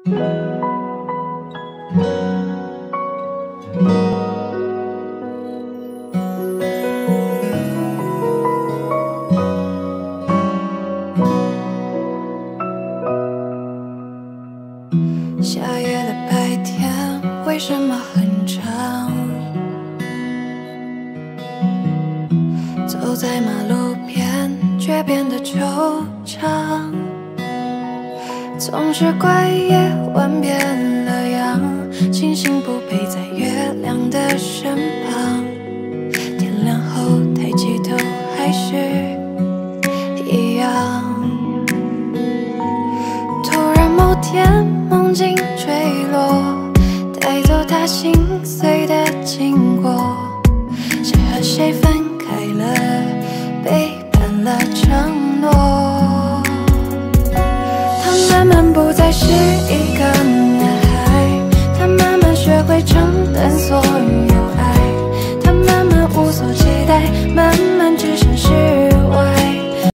下雨的白天为什么很长？走在马路边却变得惆怅，总是怪夜晚变了样，星星不陪在月亮的身旁，天亮后抬起头还是一样。突然某天梦境坠落，带走他心碎的经过，谁和谁分开了，背叛了承诺。他慢慢不再是一个男孩，他慢慢学会承担所有